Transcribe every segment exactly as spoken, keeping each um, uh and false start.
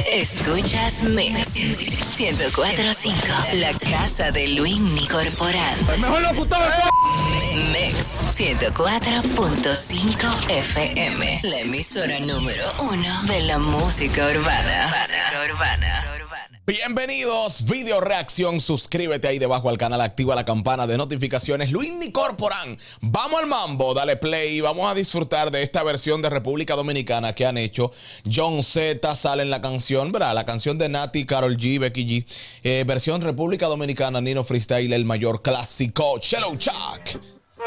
Escuchas Mix ciento cuatro punto cinco, la casa de Luini Corporal. El mejor locutor de Mix ciento cuatro punto cinco F M, la emisora número uno de la música urbana. Música urbana. Bienvenidos, video reacción, suscríbete ahí debajo al canal, activa la campana de notificaciones. Luini Corporal, vamos al mambo, dale play, vamos a disfrutar de esta versión de República Dominicana que han hecho. John Z sale en la canción, ¿verdad? La canción de Nati, Karol G, Becky G, eh, versión República Dominicana, Nino Freestyle, el mayor clásico, Chelo Chuck.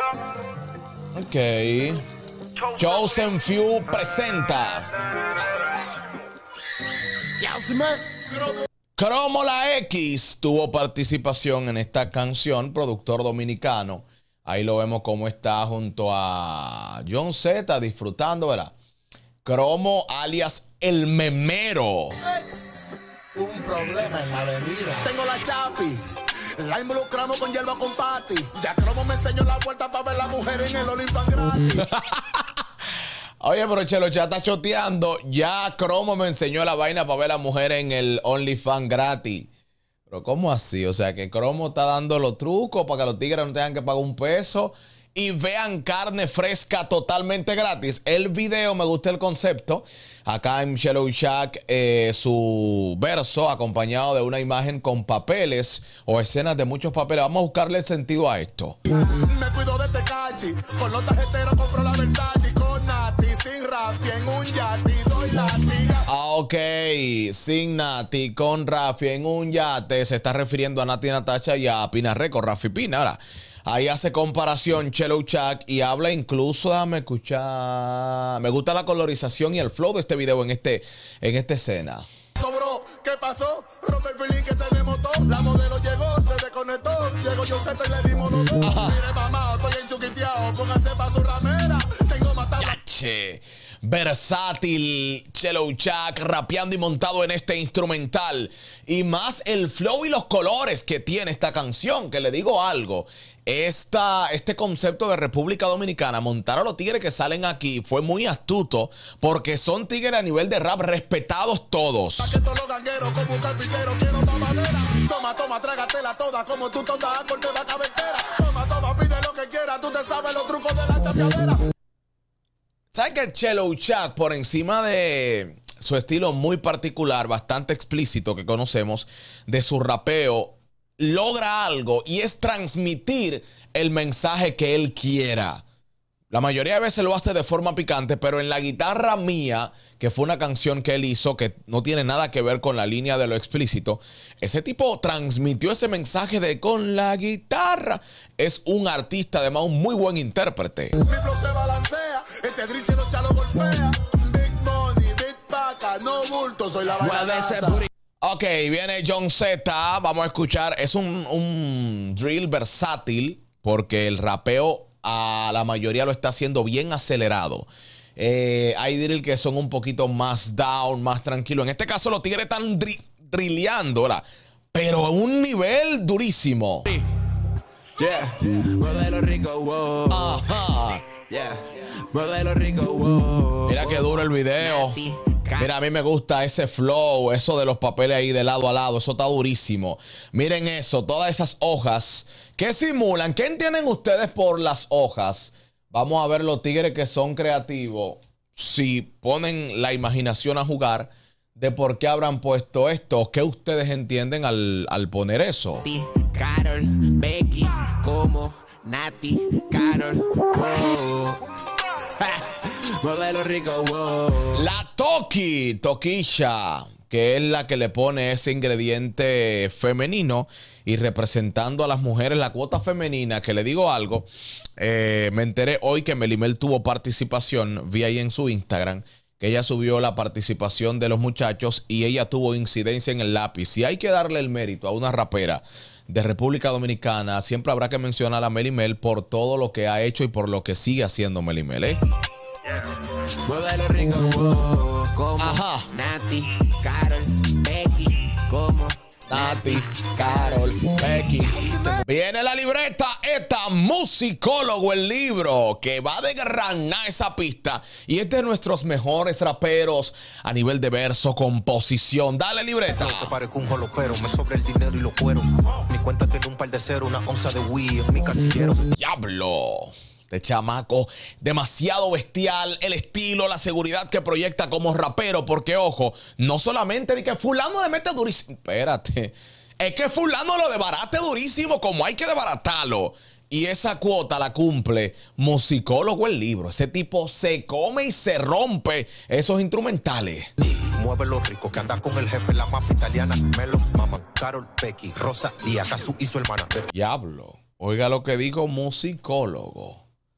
Ok. Chosen Few presenta Cromo La X tuvo participación en esta canción, productor dominicano. Ahí lo vemos cómo está junto a John Z disfrutando, ¿verdad? Cromo alias El Memero. Un problema en la avenida. Tengo la chapi, la involucramos con hierba con pati. Ya Cromo me enseñó la vuelta para ver la mujer en el Olimpan gratis. Oye, pero Chelo ya está choteando. Ya Cromo me enseñó la vaina para ver a la mujer en el OnlyFans gratis. Pero ¿cómo así? O sea, que Cromo está dando los trucos para que los tigres no tengan que pagar un peso y vean carne fresca totalmente gratis. El video, me gusta el concepto. Acá en Chelo Chuck, eh, su verso acompañado de una imagen con papeles o escenas de muchos papeles. Vamos a buscarle el sentido a esto. Me cuido de este cachi. Con los tarjeteros compro la Versace. Con Nati, sin Rafi, en un yate. Doy la tía. Ah, ok. Sin Nati, con Rafi en un yate. Se está refiriendo a Nati Natasha y a Pina Record, Rafi Pina. Ahora, ahí hace comparación Chelo Chuck y habla incluso, déjame escuchar. Me gusta la colorización y el flow de este video en, este, en esta escena. Sobró, ¿qué pasó? Robert Feeling que tenemos todo. La modelo llegó, se desconectó. Llegó yo Z y le dimos los dos. Mire mamá, estoy enchuquiteado. Póngase pa' su ramera. Tengo matado. Che, versátil Chelo Chuck rapeando y montado en este instrumental. Y más el flow y los colores que tiene esta canción. Que le digo algo. Esta, este concepto de República Dominicana, montar a los tigres que salen aquí fue muy astuto porque son tigres a nivel de rap respetados todos. Toma, toma, trágatela toda como tú toda corte vaca ventera. Toma, toma, pide lo que quieras, tú te sabes los trucos de la chapeadera. ¿Sabes que Chelo Chuck, por encima de su estilo muy particular, bastante explícito que conocemos, de su rapeo, logra algo y es transmitir el mensaje que él quiera? La mayoría de veces lo hace de forma picante, pero en La Guitarra Mía, que fue una canción que él hizo que no tiene nada que ver con la línea de lo explícito, ese tipo transmitió ese mensaje de con la guitarra. Es un artista, además un muy buen intérprete. Mi flow se balancea, este drinche los chalos golpea. Big money, big paca, no bulto, soy la vaina. Ok, viene John Z, vamos a escuchar, es un, un drill versátil porque el rapeo a la mayoría lo está haciendo bien acelerado. Eh, hay drill que son un poquito más down, más tranquilo. En este caso los tigres están dri drilleando, ¿verdad? Pero a un nivel durísimo. Yeah, modelo rico, wow. Ajá. Yeah, modelo rico, wow. Mira qué duro el video. Mira, a mí me gusta ese flow, eso de los papeles ahí de lado a lado, eso está durísimo. Miren eso, todas esas hojas. ¿Qué simulan? ¿Qué entienden ustedes por las hojas? Vamos a ver los tigres que son creativos. Si ponen la imaginación a jugar de por qué habrán puesto esto. ¿Qué ustedes entienden al, al poner eso? Karol, Becky, como Nati, Karol, wow. Modelo rico, wow. La Toki, Toquilla, que es la que le pone ese ingrediente femenino y representando a las mujeres, la cuota femenina, que le digo algo, eh, me enteré hoy que Melimel tuvo participación, vi ahí en su Instagram, que ella subió la participación de los muchachos y ella tuvo incidencia en el lápiz. Si hay que darle el mérito a una rapera de República Dominicana, siempre habrá que mencionar a Melimel por todo lo que ha hecho y por lo que sigue haciendo Melimel, ¿eh? Modelo rico, wow. Como Ajá. Nati, Karol, Becky, como Nati, Karol, Becky. Viene la libreta, esta Musicólogo, el libro que va a desgranar esa pista. Y este de nuestros mejores raperos a nivel de verso, composición. Dale, libreta. Te parezco un jolopero, me sobra el dinero y lo cuero. Mi cuenta tiene un par de cero, una onza de Wii en mi casillero. Diablo. De chamaco, demasiado bestial, el estilo, la seguridad que proyecta como rapero, porque ojo, no solamente de que fulano le mete durísimo, espérate, es que fulano lo desbarate durísimo como hay que desbaratarlo, y esa cuota la cumple Musicólogo, el libro. Ese tipo se come y se rompe esos instrumentales. Mueve lo rico que anda con el jefe, la mafia italiana, Melo, Maman, Karol, Becky, Rosa, Lía, Kazu y su hermana. Diablo, oiga lo que dijo Musicólogo.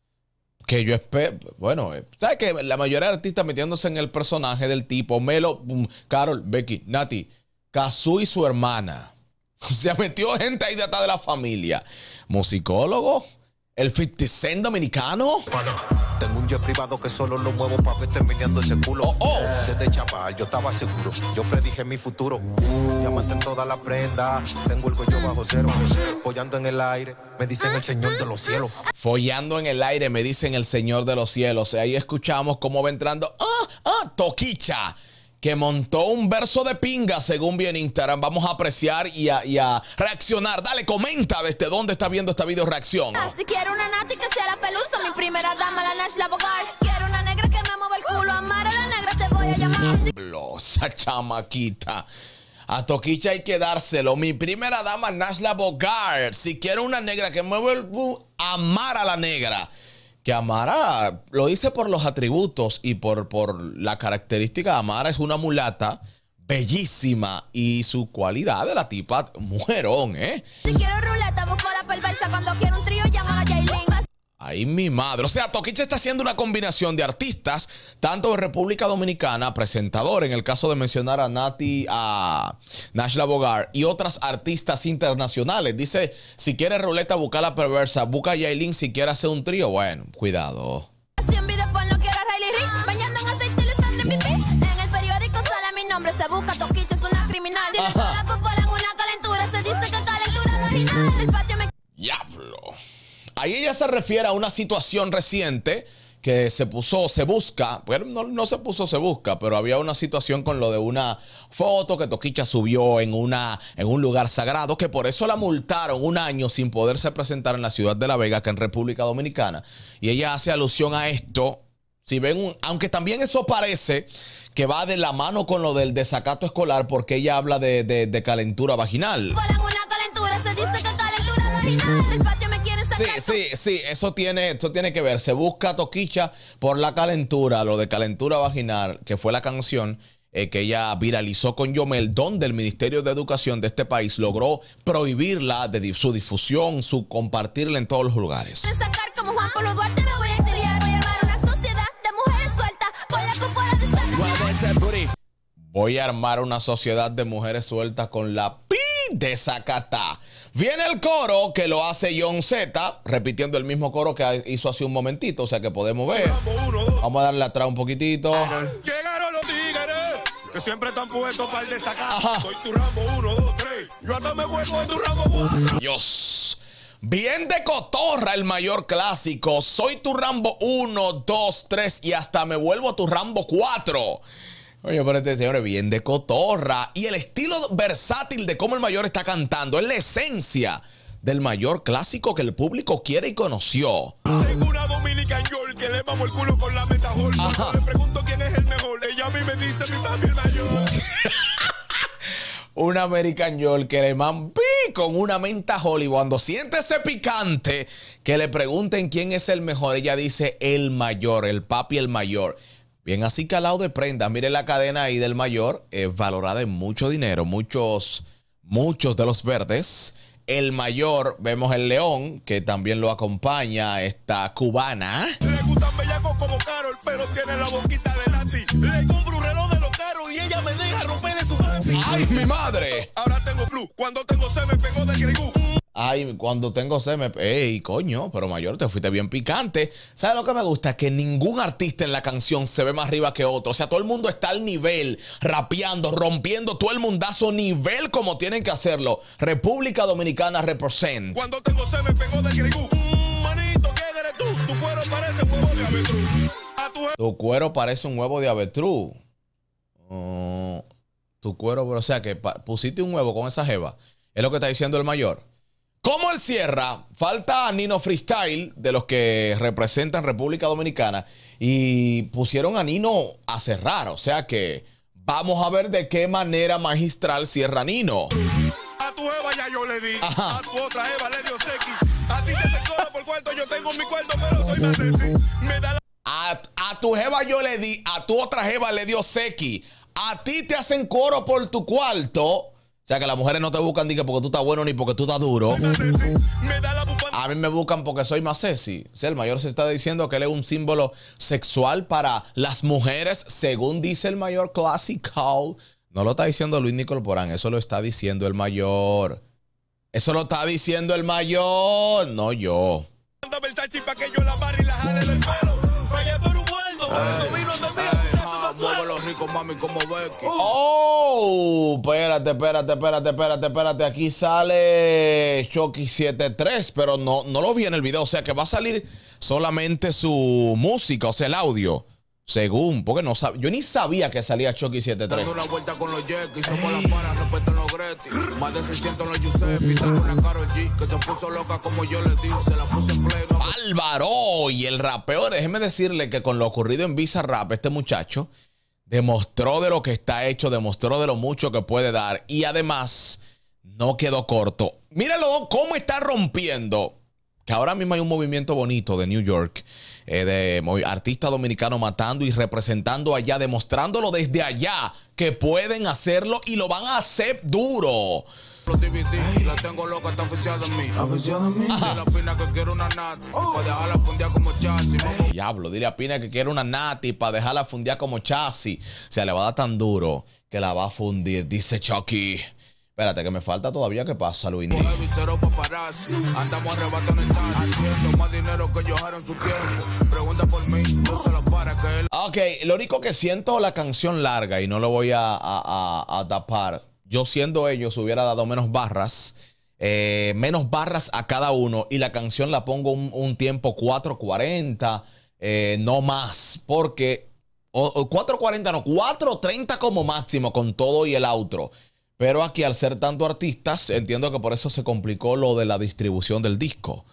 Que yo espero, bueno, ¿sabes que la mayoría de artistas metiéndose en el personaje del tipo Melo, Karol, Becky, Nati, Kazu y su hermana? O sea, metió gente ahí de atrás de la familia. Musicólogo, el cincuenta Cent dominicano. Tengo un jet privado que solo lo muevo para verte meneando ese culo. Oh, oh. Desde chaval yo estaba seguro, yo predije mi futuro. Diamante en toda la prenda, tengo el cuello bajo cero. Follando en el aire, me dicen el Señor de los cielos. Follando en el aire, me dicen el Señor de los cielos. Ahí escuchamos cómo va entrando ah, ah, Toquicha, que montó un verso de pinga, según vi en Instagram. Vamos a apreciar y a, y a reaccionar. Dale, comenta desde dónde está viendo esta video reacción. Si quiero una Nati que sea la pelusa, mi primera dama, la Nash, la Bogar. Quiero una negra que me mueva el culo, amar a la negra te voy a llamar. Esa chamaquita. A Toquicha hay que dárselo. Mi primera dama, Nash, la Bogar. Si quiero una negra que mueva el culo, amar a la negra. Que Amara, lo hice por los atributos y por, por la característica. Amara es una mulata bellísima y su cualidad de la tipa, mujerón, ¿eh? Si quiero ruleta, busco la perversa. Cuando quiero un trío, llama a Yailin. Ay, mi madre. O sea, Toquicha está haciendo una combinación de artistas, tanto de República Dominicana, presentador, en el caso de mencionar a Nati, a Nash la Bogar, y otras artistas internacionales. Dice, si quieres ruleta, busca la perversa. Busca a Yailin si quiere hacer un trío. Bueno, cuidado. Si en video porno quiero a Riley Reid, bañando en aceite y lisando mi pipí. En el periódico sale mi nombre, se busca Toquicha, es una criminal. Dile que la popola en una calentura, se dice que calentura vaginal. El patio me... Diablo. Ahí ella se refiere a una situación reciente que se puso, se busca, bueno, no, no se puso, se busca, pero había una situación con lo de una foto que Toquicha subió en, una, en un lugar sagrado, que por eso la multaron un año sin poderse presentar en la ciudad de La Vega, que en República Dominicana. Y ella hace alusión a esto. Si ven, un, aunque también eso parece que va de la mano con lo del desacato escolar, porque ella habla de, de, de calentura vaginal. En una calentura, se dice que calentura vaginal. El patio me quiere sacar. Sí, sí, sí, eso tiene, eso tiene que ver. Se busca a Toquicha por la calentura, lo de calentura vaginal, que fue la canción eh, que ella viralizó con Yomel, donde el Ministerio de Educación de este país logró prohibirla de su difusión, su compartirla en todos los lugares. Sacar como Juan Pablo Duarte, me voy a exiliar, voy a armar una sociedad de mujeres sueltas con la cúpula de Zacatá. Voy a armar una sociedad de mujeres sueltas con la pi de Zacatá. Viene el coro que lo hace John Z, repitiendo el mismo coro que hizo hace un momentito, o sea que podemos ver. Vamos a darle atrás un poquitito. Llegaron los tigres, que siempre están puestos para el desacato. Ajá. Soy tu Rambo uno, dos, tres. Yo hasta me vuelvo de tu Rambo cuatro. Dios. Bien de cotorra el mayor clásico. Soy tu Rambo uno, dos, tres y hasta me vuelvo tu Rambo cuatro. Oye, pero este señor es bien de cotorra. Y el estilo versátil de cómo el mayor está cantando es la esencia del mayor clásico que el público quiere y conoció. Tengo una Dominican York que le mamo el culo con la metajol. Cuando le pregunto quién es el mejor, ella a mí me dice mi papi el mayor. Un American York que le man con una menta Holly. Cuando siente ese picante, que le pregunten quién es el mejor, ella dice el mayor, el papi el mayor. Bien así calado de prenda. Mire la cadena ahí del mayor, es valorada en mucho dinero. Muchos, muchos de los verdes. El mayor, vemos el león, que también lo acompaña, esta cubana. Le gustan bellacos como Karol, pero tiene la boquita de Nati. Le compro un reloj de los caros y ella me deja romper de su panty. ¡Ay, mi madre! Ahora tengo flu, cuando tengo se me pegó del grigú. Ay, cuando tengo sed me... Ey, coño, pero mayor, te fuiste bien picante. ¿Sabes lo que me gusta? Que ningún artista en la canción se ve más arriba que otro. O sea, todo el mundo está al nivel, rapeando, rompiendo todo el mundazo nivel como tienen que hacerlo. República Dominicana represent. Cuando tengo sed me pegó del grigú. Mm, manito, ¿quién eres tú? Tu cuero parece un huevo de avestruz. A tu Tu cuero parece un huevo de avestruz. Oh, tu cuero, o sea, que pusiste un huevo con esa jeva. Es lo que está diciendo el mayor. Como él cierra, falta Nino Freestyle, de los que representan República Dominicana, y pusieron a Nino a cerrar. O sea que vamos a ver de qué manera magistral cierra Nino. A tu jeva ya yo le di. Ajá. A tu otra jeva le dio sequi. A ti te hacen coro por cuarto, yo tengo mi cuarto, pero soy más sexy. Me da la... A, a tu jeva yo le di, a tu otra jeva le dio sequi. A ti te hacen coro por tu cuarto. O sea que las mujeres no te buscan ni que porque tú estás bueno ni porque tú estás duro. A mí me buscan porque soy más sexy. O sea, el mayor se está diciendo que él es un símbolo sexual para las mujeres, según dice el mayor Classical. No lo está diciendo Luis Nicol Porán, eso lo está diciendo el mayor. Eso lo está diciendo el mayor, no yo. Que yo la barra y la jale del pelo. Vaya por un muerto, por eso vino también. Mueve los ricos, mami, como Becky. Oh, espérate, espérate, espérate, espérate, espérate. Aquí sale Chucky setenta y tres, pero no, no lo vi en el video. O sea que va a salir solamente su música, o sea, el audio. Según, porque no sab... yo ni sabía que salía Chucky setenta y tres. Dando una vuelta con los Jackies, somos las panas, respeto los Gretti. Más de seiscientos los Giuseppe, tengo una Karol G que se puso loca como yo le dije, se la puse en play. No... Álvaro, y el rapeo, déjeme decirle que con lo ocurrido en Visa Rap, este muchacho demostró de lo que está hecho, demostró de lo mucho que puede dar y además no quedó corto. Míralo cómo está rompiendo. Que ahora mismo hay un movimiento bonito de New York, eh, de artistas dominicanos matando y representando allá, demostrándolo desde allá, que pueden hacerlo y lo van a hacer duro. Los D V D, la tengo loca, está oficiada en mí. ¿Oficiada en mí? Dile a Pina que quiero una nati, para dejarla fundear como chasis. Diablo, dile a Pina que quiere una nati para dejarla fundear como chasis. O sea, le va a dar tan duro que la va a fundir, dice Chucky. Espérate, que me falta todavía. ¿Qué pasa, Luis? Andamos arrebatando el taxi, haciendo más dinero que yo en su tiempo. Pregunta por mí, no se lo para que él... Ok, lo único que siento la canción larga y no lo voy a, a, a, a tapar. Yo siendo ellos hubiera dado menos barras, eh, menos barras a cada uno y la canción la pongo un, un tiempo cuatro cuarenta, eh, no más, porque o, o cuatro cuarenta no, cuatro treinta como máximo con todo y el outro. Pero aquí al ser tanto artistas, entiendo que por eso se complicó lo de la distribución del disco.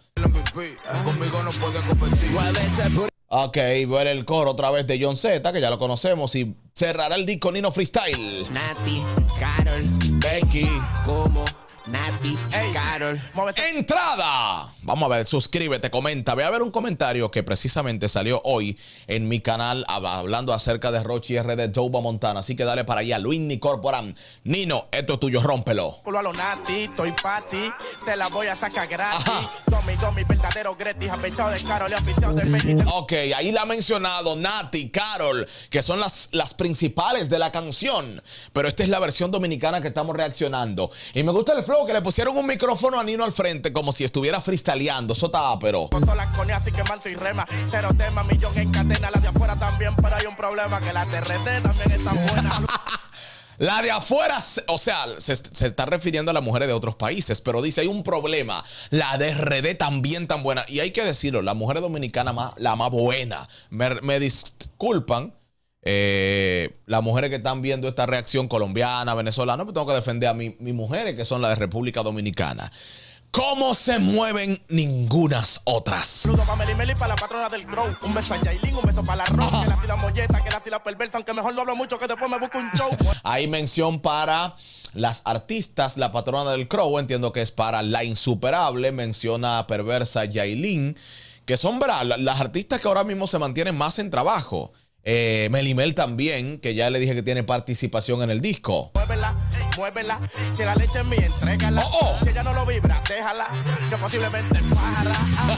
Ok, vuelve el coro otra vez de John Z, que ya lo conocemos, y cerrará el disco Nino Freestyle. Nati, Karol, Becky, como Nati, Karol. Entrada. Vamos a ver, suscríbete, comenta. Ve a ver un comentario que precisamente salió hoy en mi canal hablando acerca de Rochi R de Doba Montana. Así que dale para allá, Luis Nicol Porán. Nino, esto es tuyo, rómpelo. A lo Nati, estoy pa' ti, te la voy a sacar gratis. Tommy, Tommy, verdadero Gretti, apechado de Karol, oficial del Benny. Ok, ahí la ha mencionado Nati, Karol, que son las, las principales de la canción. Pero esta es la versión dominicana que estamos reaccionando. Y me gusta el flow que le pusieron un micrófono a Nino al frente como si estuviera freestyleando. Eso estaba, pero... Con todas las coneas, así que manso y rema. Cero tema, millón en cadena. La de afuera también, pero hay un problema, que la T R T también está buena. La de afuera, o sea, se, se está refiriendo a las mujeres de otros países, pero dice, hay un problema. La de R D también tan buena. Y hay que decirlo, la mujer dominicana más, la más buena. Me, me disculpan. Eh, las mujeres que están viendo esta reacción colombiana, venezolana, pues tengo que defender a mi, mis mujeres que son las de República Dominicana. ¿Cómo se mueven ningunas otras? Saludos para Meli Meli, para la patrona del Grow. Un beso a Yailin, un beso para la Rock, que la fila molleta, que la fila perversa, aunque mejor no hablo mucho, que después me busco un show. Hay mención para las artistas, la patrona del Crow, entiendo que es para la insuperable, menciona perversa Yailin, que son ¿verdad? Las artistas que ahora mismo se mantienen más en trabajo. Eh, Melimel también, que ya le dije que tiene participación en el disco. Muévela, muévela, si la leche es mía, entrégala. Oh, oh. Si ella no lo vibra, déjala, yo posiblemente pájara.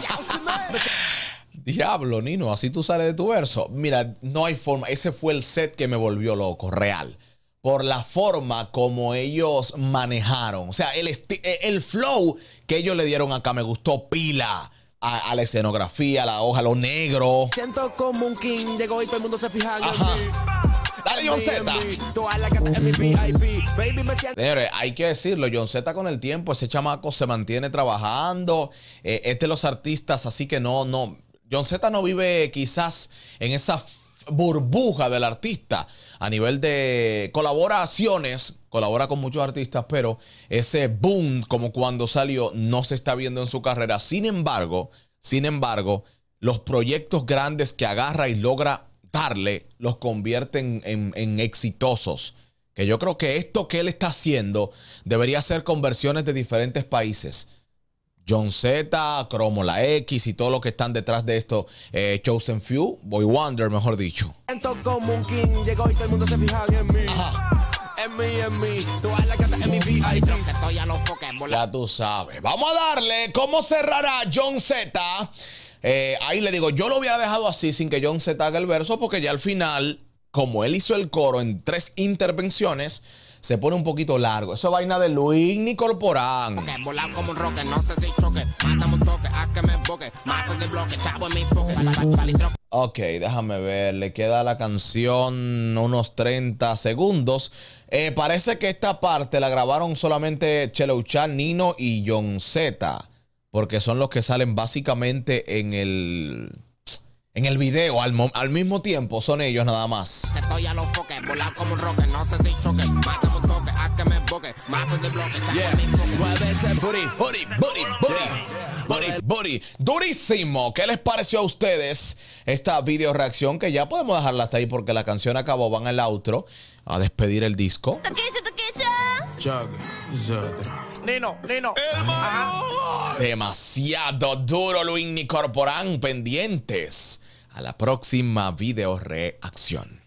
Diablo, Nino, así tú sales de tu verso. Mira, no hay forma, ese fue el set que me volvió loco, real. por la forma como ellos manejaron. O sea, el, el flow que ellos le dieron acá me gustó pila. A, a la escenografía, a la hoja, lo negro. Siento como un king, llegó y todo el mundo se fija en Ajá. mí. Dale, John Z. Toda la gata en mi V I P. Baby, me siento. Señores, hay que decirlo, John Z con el tiempo, ese chamaco se mantiene trabajando. Eh, es de los artistas, así que no, no. John Z no vive quizás en esa burbuja del artista a nivel de colaboraciones, colabora con muchos artistas, pero ese boom como cuando salió no se está viendo en su carrera. Sin embargo, sin embargo, los proyectos grandes que agarra y logra darle los convierten en, en exitosos. Que yo creo que esto que él está haciendo debería ser con versiones de diferentes países. John Z, Cromo la X y todo lo que están detrás de esto, eh, Chosen Few, Boy Wonder, mejor dicho. Siento como un king, llegó y todo el mundo se fija en mí. Ajá. En mí, en mí. Toda la gata en mi V I P. Que estoy a los Pokémon. Ya tú sabes. Vamos a darle cómo cerrará John Z. Eh, ahí le digo, yo lo hubiera dejado así sin que John Z haga el verso, porque ya al final, como él hizo el coro en tres intervenciones, se pone un poquito largo. Eso es vaina de Luis Corporán. Okay, volar como un rocket, no sé si choque. Mátame un toque, haz que me emboque. Mato de bloque, chavo en mi pocket. Ok, déjame ver. Le queda la canción unos treinta segundos. Eh, parece que esta parte la grabaron solamente Chelo Chat, Nino y John Z. Porque son los que salen básicamente en el... En el video, al, al mismo tiempo, son ellos nada más. Estoy a los foques, volar como un rocket, no sé si choque. Mátame un toque, haz que me emboque. Mato de bloque, chavo en mi pocket. Mueve ese booty, booty, booty, booty, booty, booty. Durísimo. ¿Qué les pareció a ustedes esta video reacción? Que ya podemos dejarla hasta ahí porque la canción acabó. Van al outro a despedir el disco. Toquicha, toquicha. Nino, Nino. Ajá. Demasiado duro, Luis Corporán. Pendientes a la próxima video reacción.